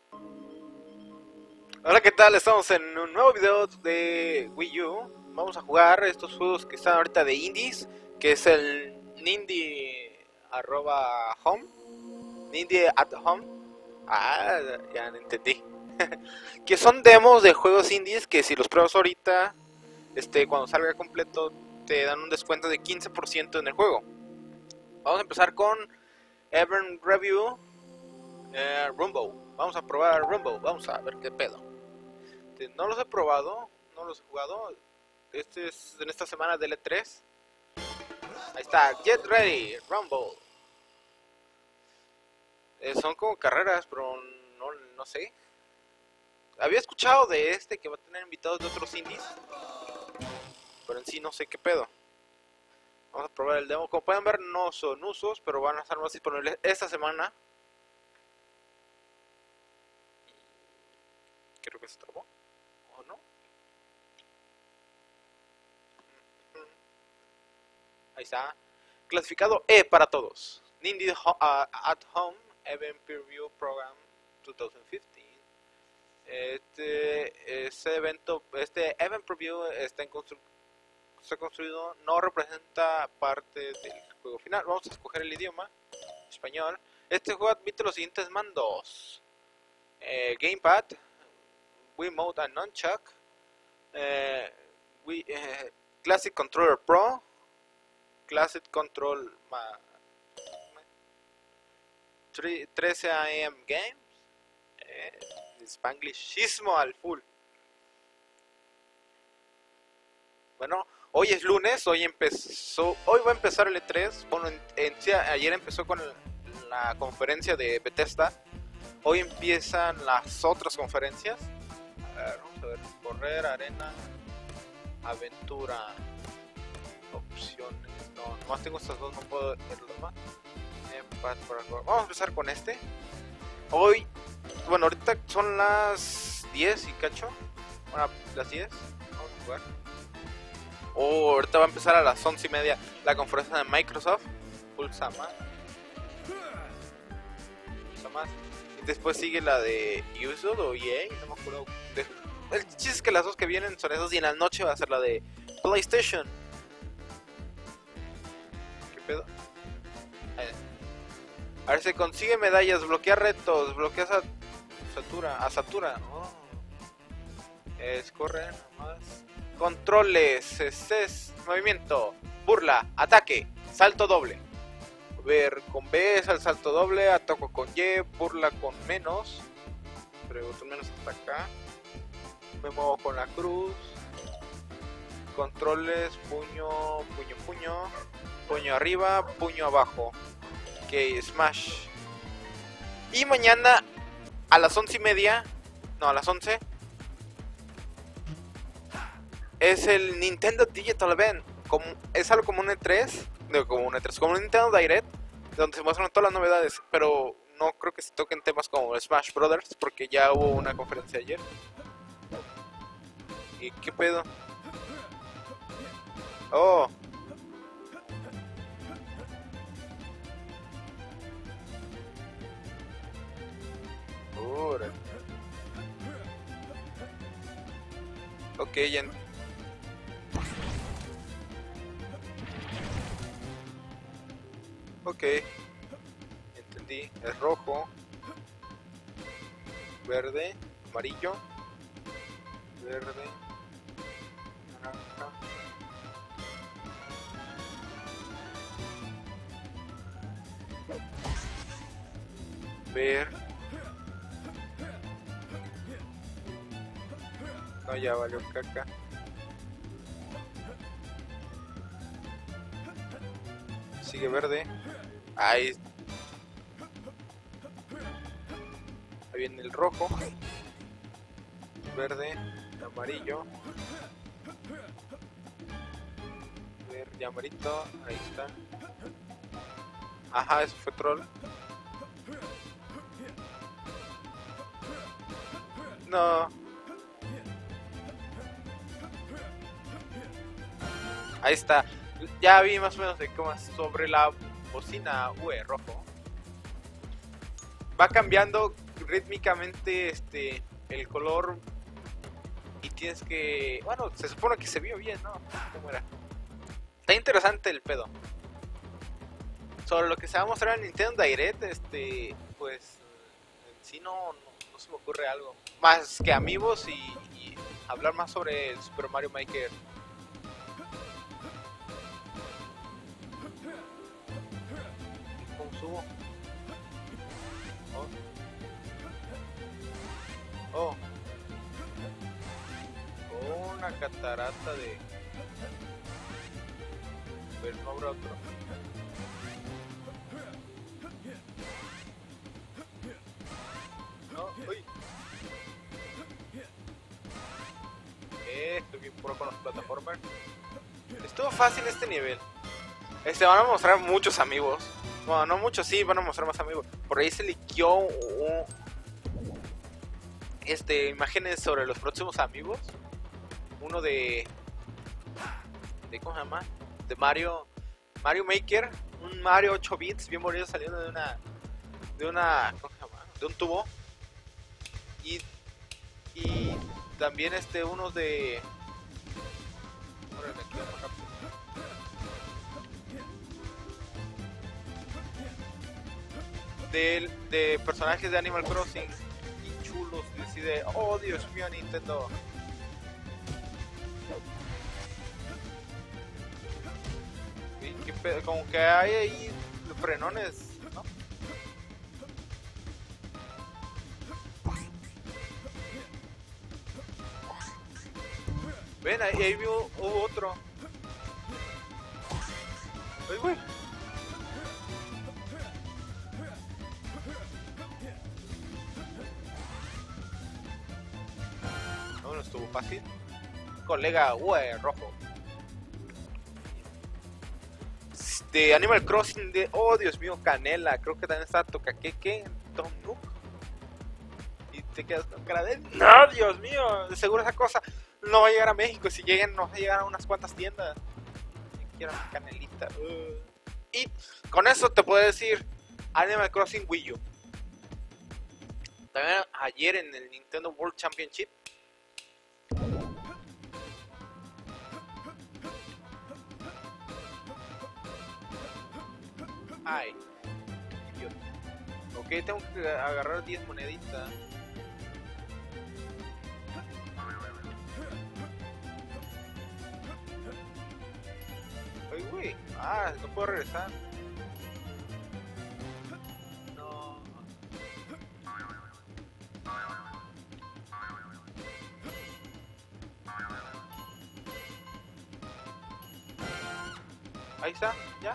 Hola, ¿qué tal? Estamos en un nuevo video de Wii U. Vamos a jugar estos juegos que están ahorita de indies, que es el Nindy@home, Nindy at home. Ah, ya entendí. Que son demos de juegos indies que si los pruebas ahorita, cuando salga completo, te dan un descuento de 15% en el juego. Vamos a empezar con Event Review, Rumble. Vamos a probar Rumble, vamos a ver qué pedo. No los he probado, no los he jugado. Este es en esta semana del E3. Ahí está, Get Ready, Rumble. Son como carreras, pero no sé. Había escuchado de este que va a tener invitados de otros indies, pero en sí no sé qué pedo. Vamos a probar el demo. Como pueden ver, no son usos, pero van a estar más disponibles esta semana. Creo que se trabó, ¿o no? Ahí está. Clasificado E para todos. Nindy at Home Event Preview Program 2015. Este Event Preview está construido, no representa parte del juego final. Vamos a escoger el idioma, español. Este juego admite los siguientes mandos: Gamepad, Wiimote and Nunchuck, Classic Controller Pro, Classic Control 13 AM Games, Spanglishismo al full. Bueno, hoy es lunes, hoy va a empezar el E3. Bueno, ayer empezó con la conferencia de Bethesda. Hoy empiezan las otras conferencias. A ver, vamos a ver, correr, arena, aventura, opciones. No, nomás tengo estas dos, no puedo ver los más. Vamos a empezar con este. Hoy, bueno, ahorita son las 10 y cacho. Bueno, las 10. Vamos a jugar. Ahorita va a empezar a las 11:30 la conferencia de Microsoft. Pulsa más. Y después sigue la de Ubisoft o EA, no me acuerdo. El chiste es que las dos que vienen son esas y en la noche va a ser la de PlayStation. ¿Qué pedo? A ver, se consigue medallas, bloquea retos, bloquea Satura. Oh. Corre nomás. Controles, movimiento, burla, ataque, salto doble. Ver con B es el salto doble, ataco con Y, burla con menos. Pero menos hasta acá. Me muevo con la cruz. Controles, puño, puño arriba, puño abajo. Ok, smash. Y mañana a las 11:30, no, a las 11, es el Nintendo Digital Event. Es algo como un E3, como un Nintendo Direct, donde se muestran todas las novedades, pero no creo que se toquen temas como Smash Brothers, porque ya hubo una conferencia ayer. ¿Y qué pedo? Oh. Ok, ya. Ok, entendí. Es rojo, verde, amarillo, verde, naranja. Ver. No, ya valió caca. Sigue verde. Ahí viene el rojo, verde, amarillo, verde, amarillo. Ahí está. Ajá, eso fue troll. No. Ahí está. Ya vi más o menos de cómo es sobre la bocina UE rojo. Va cambiando rítmicamente el color y tienes que, bueno, se supone que se vio bien, ¿no? ¿Cómo era? Está interesante el pedo. Sobre lo que se va a mostrar en Nintendo Direct, pues en sí no se me ocurre algo más que amigos y hablar más sobre el Super Mario Maker. ¿Cómo subo? Oh. Oh, una catarata de... Pero no habrá otro. No, uy. Estoy bien puro con los plataformas. Estuvo fácil este nivel. Van a mostrar muchos amigos. Bueno, no muchos, sí, van a mostrar más amigos. Por ahí se liqueó imágenes sobre los próximos amigos. Uno de ¿cómo se llama? De Mario Maker, un Mario 8 bits bien bonito saliendo de una ¿cómo se llama? De un tubo. Y también unos de de personajes de Animal Crossing y chulos, decide, oh Dios mío, Nintendo. Como que hay ahí frenones, ¿no? Ven, ahí hubo otro. Ay, güey. No estuvo fácil. Colega, rojo. De Animal Crossing oh Dios mío, Canela, creo que también está Tokaqueque, Tom Nook. Y te quedas con cara de no, Dios mío, de seguro esa cosa no va a llegar a México. Si llegan, no va a llegar a unas cuantas tiendas. Quiero una canelita. Y con eso te puedo decir Animal Crossing Wii U. También ayer en el Nintendo World Championship. Ay, idiota. Ok, tengo que agarrar 10 moneditas. Ay, güey. No puedo regresar. No. Ahí está, ya.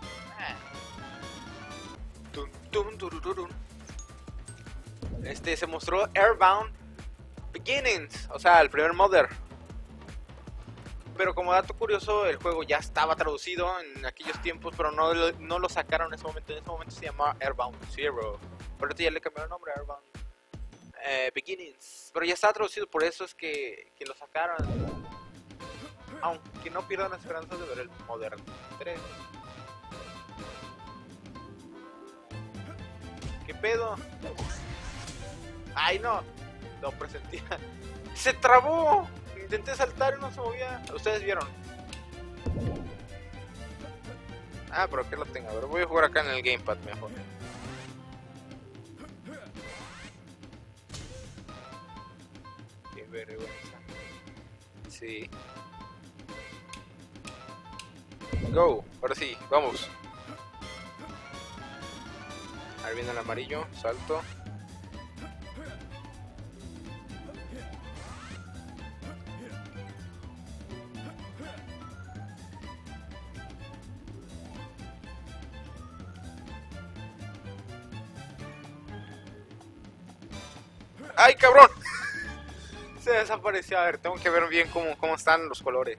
Se mostró Airbound Beginnings, o sea, el primer Mother. Pero como dato curioso, el juego ya estaba traducido en aquellos tiempos, pero no lo sacaron en ese momento. En ese momento se llamaba Airbound Zero. Por eso ya le cambiaron el nombre a Airbound Beginnings. Pero ya estaba traducido, por eso es que lo sacaron. Aunque no pierdan la esperanza de ver el Mother 3. ¿Qué pedo? Ay, no presentía. ¡Se trabó! Intenté saltar y no se movía. Ustedes vieron. Pero que lo tenga. A ver, voy a jugar acá en el gamepad mejor. Qué vergüenza. Sí. Go. Ahora sí, vamos. Ahí viene el amarillo. Salto. ¡Ay, cabrón! Se desapareció. A ver, tengo que ver bien cómo están los colores.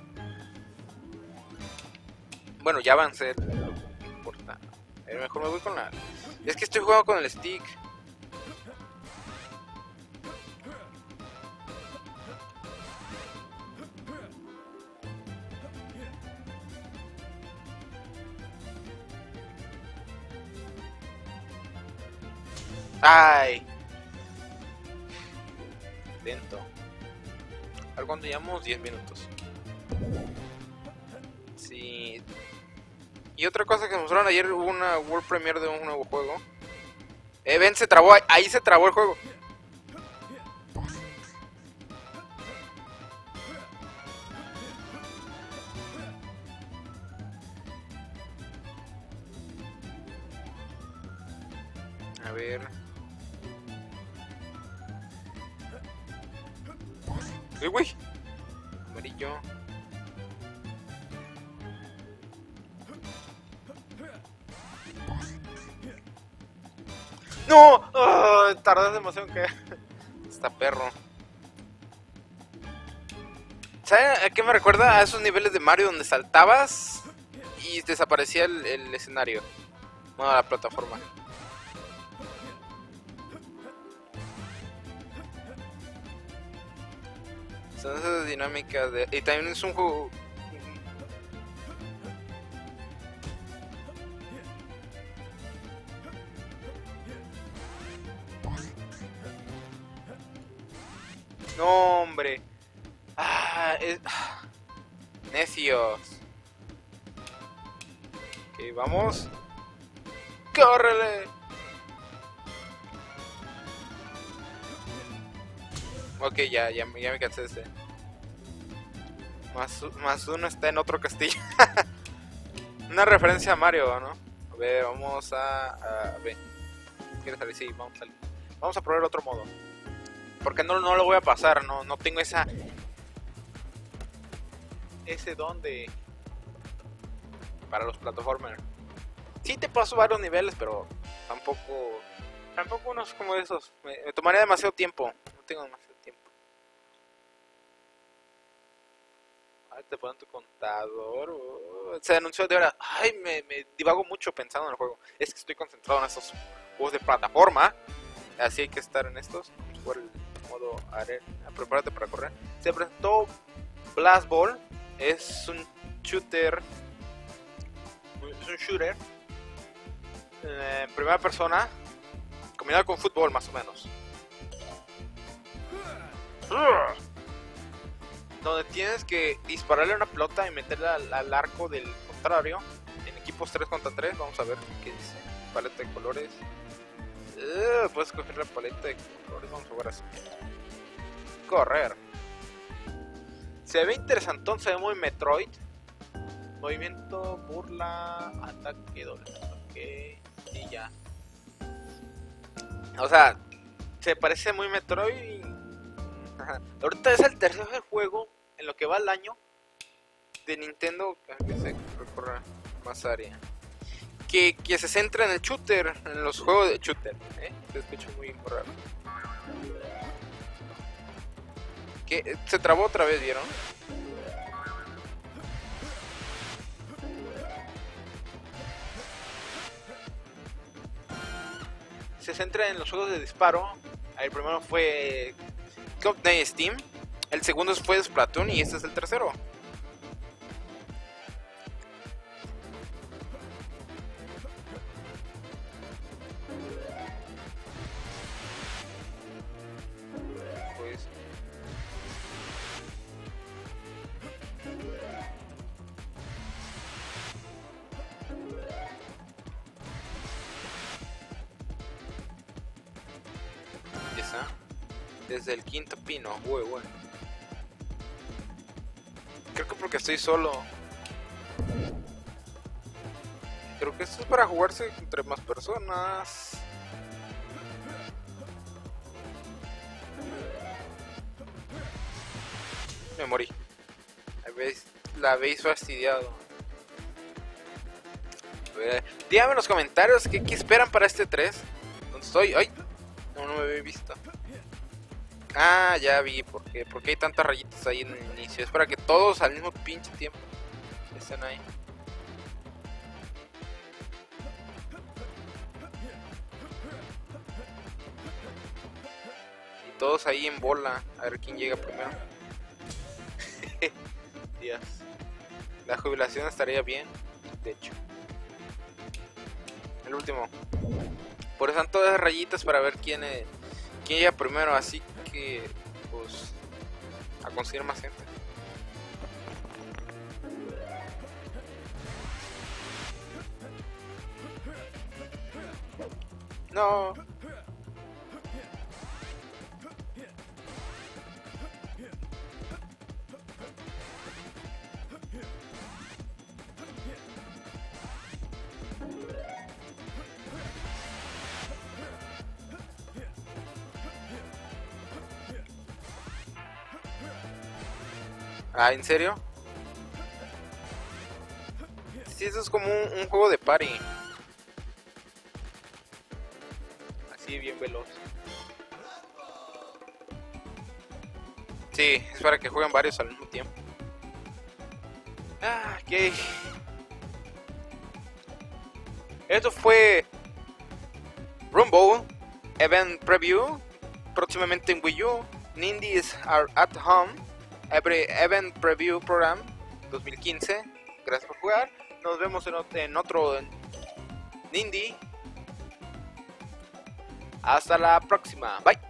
Bueno, ya avancé. No importa. Mejor me voy con la... Es que estoy jugando con el stick. ¡Ay! lento. A ver cuando llevamos 10 minutos. Sí. Y otra cosa que mostraron ayer, hubo una World Premiere de un nuevo juego. Ven, se trabó, ahí se trabó el juego. A ver. Uy, güey. Amarillo. ¡No! Oh, tardas demasiado en caer. Está perro. ¿Sabes a qué me recuerda? A esos niveles de Mario donde saltabas y desaparecía el escenario. Bueno, la plataforma. Son esas dinámicas de... Y también es un juego... No, hombre. Necios. Ok, vamos. ¡Córrele! Ok, ya me cansé de este. Más uno está en otro castillo. Una referencia a Mario, ¿no? A ver, vamos a ver. ¿Quieres salir? Sí, vamos a salir. Vamos a probar otro modo. Porque no lo voy a pasar, no tengo ese don de... para los plataformers. Sí te paso varios niveles, pero tampoco unos como esos. Me tomaría demasiado tiempo. No tengo demasiado tiempo. Ay, te ponen tu contador. Se anunció de ahora. Ay, me divago mucho pensando en el juego. Es que estoy concentrado en estos juegos de plataforma. Así hay que estar en estos. Vamos a jugar el modo arena. Prepárate para correr. Se presentó Blast Ball. Es un shooter. Es un shooter en primera persona combinado con fútbol, más o menos. Donde tienes que dispararle una pelota y meterla al arco del contrario. En equipos 3 contra 3. Vamos a ver qué dice. Paleta de colores. Puedes coger la paleta de colores. Vamos a jugar así. Correr. Se ve interesantón. Se ve muy Metroid. Movimiento, burla, ataque, doble. Ok, y ya. O sea, se parece muy Metroid. Ahorita es el tercer juego en lo que va el año de Nintendo que se recorra más área. Que se centra en el shooter, en los juegos de shooter. Se escucha muy raro. Que se trabó otra vez, ¿vieron? Se centra en los juegos de disparo. El primero fue Cloud Nine Steam. El segundo fue Splatoon y este es el tercero. Pues esa. Desde el quinto pino, bueno. Creo que porque estoy solo. Creo que esto es para jugarse entre más personas. Me morí. La habéis fastidiado. Díganme en los comentarios qué esperan para este 3. ¿Dónde estoy? ¡Ay! No me había visto. Ah, ya vi por qué hay tantas rayitas ahí en el inicio. Es para que todos al mismo pinche tiempo estén ahí. Y todos ahí en bola. A ver quién llega primero. Dios. La jubilación estaría bien. De hecho. El último. Por eso están todas las rayitas para ver quién llega primero. Así que pues a conseguir más gente. No. Ah, ¿en serio? Sí, eso es como un juego de party. Así, bien veloz. Sí, es para que jueguen varios al mismo tiempo. Ah, ok. Esto fue Rumble Event Preview. Próximamente en Wii U. Nindies Are At Home. Event Preview Program 2015. Gracias por jugar. Nos vemos en otro Nindy. Hasta la próxima. Bye.